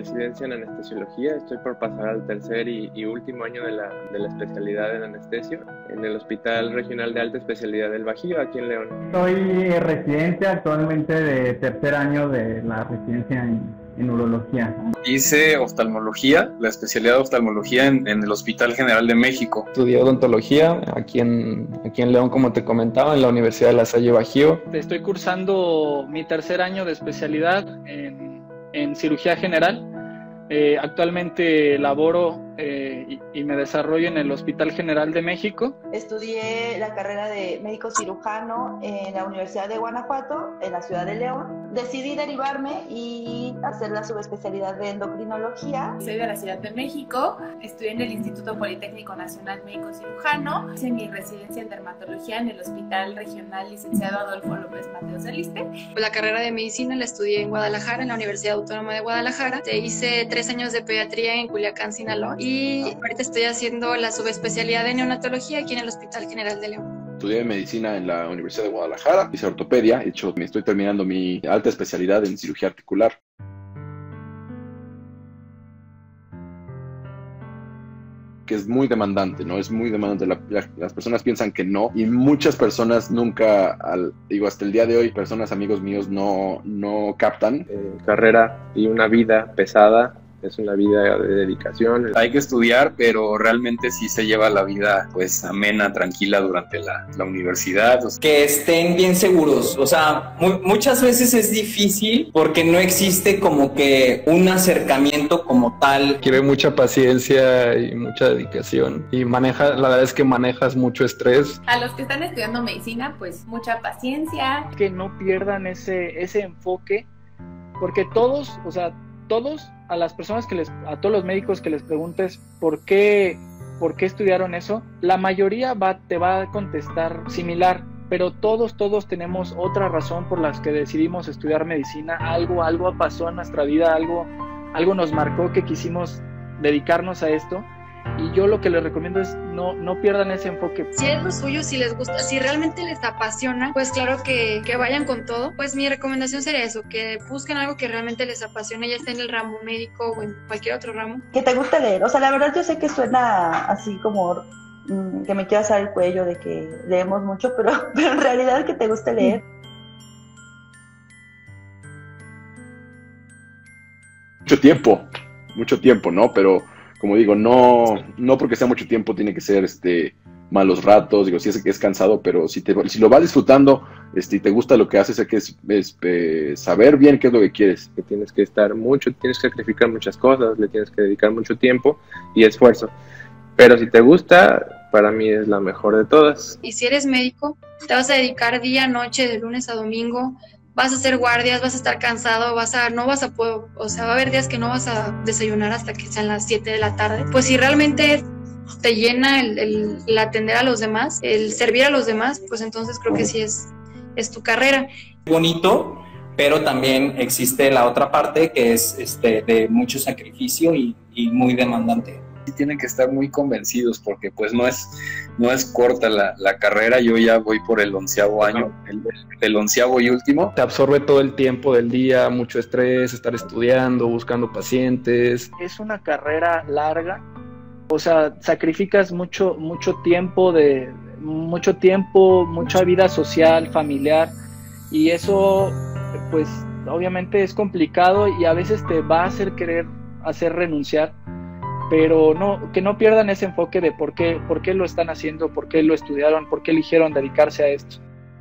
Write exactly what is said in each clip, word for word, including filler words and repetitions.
residencia en anestesiología. Estoy por pasar al tercer y, y último año de la, de la especialidad en anestesio en el Hospital Regional de Alta Especialidad del Bajío, aquí en León. Soy residente actualmente de tercer año de la residencia en, en urología. Hice oftalmología, la especialidad de oftalmología en, en el Hospital General de México. Estudié odontología aquí en, aquí en León, como te comentaba, en la Universidad de La Salle Bajío. Estoy cursando mi tercer año de especialidad en, en cirugía general. Eh, actualmente laboro eh, y, y me desarrollo en el Hospital General de México. Estudié la carrera de médico cirujano en la Universidad de Guanajuato, en la ciudad de León. Decidí derivarme y hacer la subespecialidad de endocrinología. Soy de la Ciudad de México, estudié en el Instituto Politécnico Nacional Médico Cirujano, hice mi residencia en dermatología en el Hospital Regional Licenciado Adolfo López Mateos del Iste. La carrera de medicina la estudié en Guadalajara, en la Universidad Autónoma de Guadalajara. Hice tres años de pediatría en Culiacán, Sinaloa, y ahorita estoy haciendo la subespecialidad de neonatología aquí en el Hospital General de León. Estudié medicina en la Universidad de Guadalajara, hice ortopedia, de hecho me estoy terminando mi alta especialidad en cirugía articular. Que es muy demandante, ¿no? Es muy demandante. La, la, las personas piensan que no, y muchas personas nunca, al, digo, hasta el día de hoy, personas, amigos míos, no, no captan. Eh, carrera y una vida pesada. Es una vida de dedicación. Hay que estudiar, pero realmente sí se lleva la vida pues amena, tranquila durante la, la universidad. Que estén bien seguros. O sea, muy, muchas veces es difícil porque no existe como que un acercamiento como tal. Quiere mucha paciencia y mucha dedicación. Y maneja, la verdad es que manejas mucho estrés. A los que están estudiando medicina, pues mucha paciencia. Que no pierdan ese, ese enfoque, porque todos, o sea, todos, a las personas que les, a todos los médicos que les preguntes por qué, por qué estudiaron eso, la mayoría va, te va a contestar similar, pero todos, todos tenemos otra razón por las que decidimos estudiar medicina. Algo, algo pasó en nuestra vida, algo, algo nos marcó que quisimos dedicarnos a esto. Y yo lo que les recomiendo es no, no pierdan ese enfoque. Si es lo suyo, si les gusta, si realmente les apasiona, pues claro que, que vayan con todo. Pues mi recomendación sería eso, que busquen algo que realmente les apasione, ya esté en el ramo médico o en cualquier otro ramo. Que te guste leer. O sea, la verdad yo sé que suena así como mmm, que me quiero hacer el cuello de que leemos mucho, pero, pero en realidad que te guste leer. Mucho tiempo, mucho tiempo, ¿no? Pero como digo, no, no porque sea mucho tiempo tiene que ser este, malos ratos. Digo, sí es, es cansado, pero si, te, si lo vas disfrutando este, y te gusta lo que haces, es que es, es eh, saber bien qué es lo que quieres. Que tienes que estar mucho, tienes que sacrificar muchas cosas, le tienes que dedicar mucho tiempo y esfuerzo. Pero si te gusta, para mí es la mejor de todas. Y si eres médico, te vas a dedicar día, noche, de lunes a domingo. Vas a hacer guardias, vas a estar cansado, vas a, no vas a poder, o sea, va a haber días que no vas a desayunar hasta que sean las siete de la tarde. Pues si realmente te llena el, el, el atender a los demás, el servir a los demás, pues entonces creo que sí es, es tu carrera. Bonito, pero también existe la otra parte que es este, de mucho sacrificio y, y muy demandante. Sí tienen que estar muy convencidos porque pues no es, no es corta la, la carrera. Yo ya voy por el onceavo año, el, el onceavo y último. Te absorbe todo el tiempo del día, mucho estrés, estar estudiando, buscando pacientes. Es una carrera larga, o sea, sacrificas mucho, mucho tiempo, de, mucho tiempo, mucha vida social, familiar, y eso pues obviamente es complicado y a veces te va a hacer querer hacer renunciar. Pero no, que no pierdan ese enfoque de por qué, por qué lo están haciendo, por qué lo estudiaron, por qué eligieron dedicarse a esto.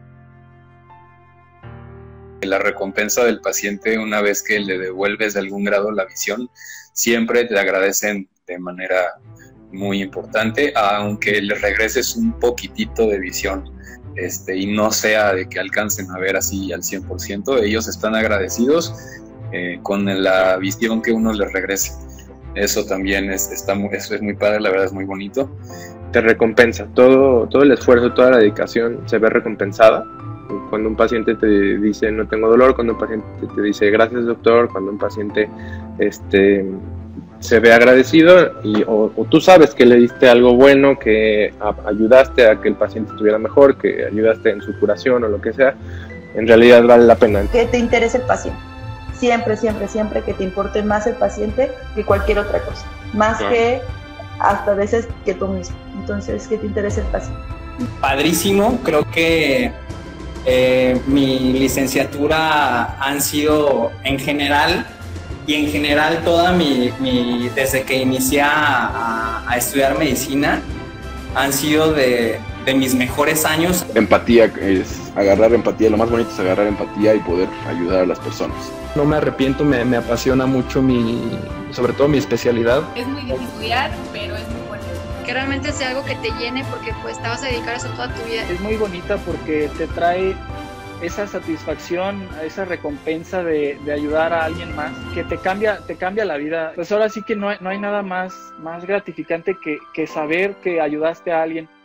La recompensa del paciente, una vez que le devuelves de algún grado la visión, siempre te agradecen de manera muy importante, aunque le regreses un poquitito de visión este, y no sea de que alcancen a ver así al cien por ciento, ellos están agradecidos eh, con la visión que uno les regrese. Eso también es, está muy, eso es muy padre, la verdad es muy bonito. Te recompensa, todo, todo el esfuerzo, toda la dedicación se ve recompensada. Cuando un paciente te dice no tengo dolor, cuando un paciente te dice gracias doctor, cuando un paciente este, se ve agradecido y, o, o tú sabes que le diste algo bueno, que a, ayudaste a que el paciente estuviera mejor, que ayudaste en su curación o lo que sea, en realidad vale la pena. Que te interese el paciente. siempre, siempre, siempre que te importe más el paciente que cualquier otra cosa, más claro. que hasta a veces que tú mismo. Entonces, que te interese el paciente. Padrísimo, creo que eh, mi licenciatura han sido en general, y en general toda mi, mi desde que inicié a, a estudiar medicina, han sido de, de mis mejores años. Empatía, es agarrar empatía, lo más bonito es agarrar empatía y poder ayudar a las personas. No me arrepiento, me, me apasiona mucho mi, sobre todo mi especialidad. Es muy difícil estudiar, pero es muy bueno. Que realmente sea algo que te llene, porque pues te vas a dedicar a eso toda tu vida. Es muy bonita porque te trae esa satisfacción, esa recompensa de, de ayudar a alguien más, que te cambia, te cambia la vida. Pues ahora sí que no hay, no hay nada más, más gratificante que, que saber que ayudaste a alguien.